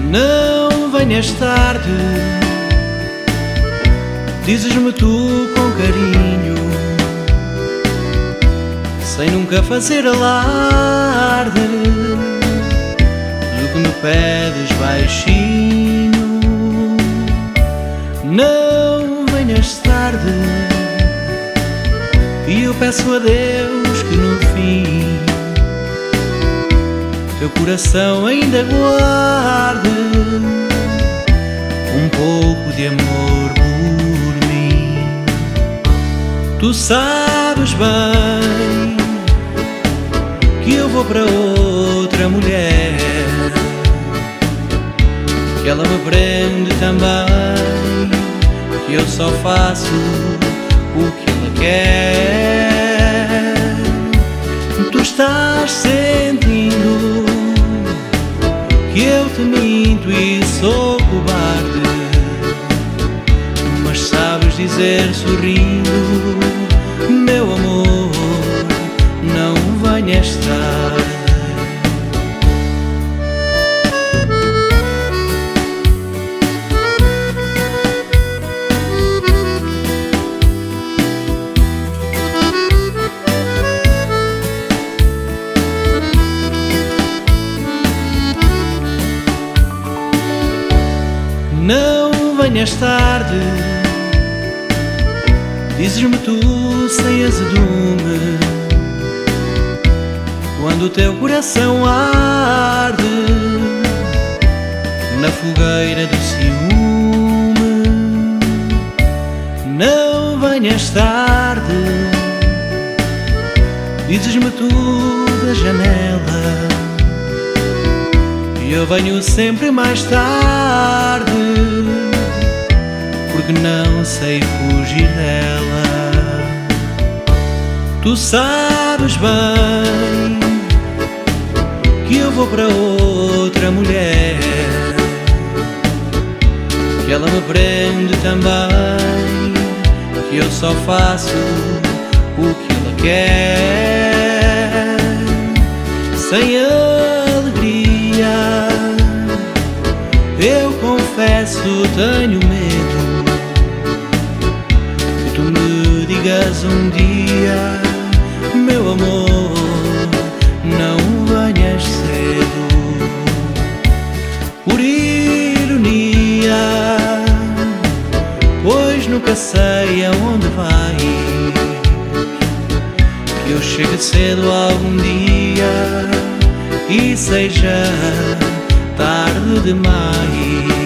Não venhas tarde, dizes-me tu com carinho, sem nunca fazer alarde do que me pedes baixinho. Não venhas tarde, e eu peço a Deus que no fim teu coração ainda guarde um pouco de amor por mim. Tu sabes bem que eu vou para outra mulher, que ela me prende também, que eu só faço o que ela quer. Tu estás sentindo que eu te minto e sou cobarde, mas sabes dizer sorrindo: meu amor, não venhas tarde. Não venhas tarde, dizes-me tu sem azedume, quando o teu coração arde na fogueira do ciúme. Não venhas tarde, dizes-me tu da janela, e eu venho sempre mais tarde, porque não sei fugir dela. Tu sabes bem que eu vou para outra mulher, que ela me prende também, que eu só faço o que ela quer. Sem alegria, eu confesso, tenho medo que tu me digas um dia: meu amor, não venhas cedo. Por ironia, pois nunca sei aonde vais, que eu chegue cedo algum dia e seja tarde demais.